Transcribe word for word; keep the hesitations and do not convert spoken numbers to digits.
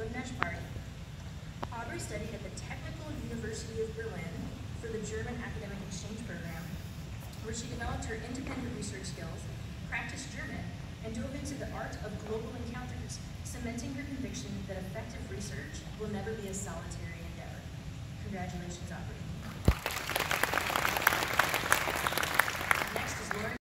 Nesch Party. Aubry studied at the Technical University of Berlin for the German Academic Exchange Program, where she developed her independent research skills, practiced German, and dove into the art of global encounters, cementing her conviction that effective research will never be a solitary endeavor. Congratulations, Aubry.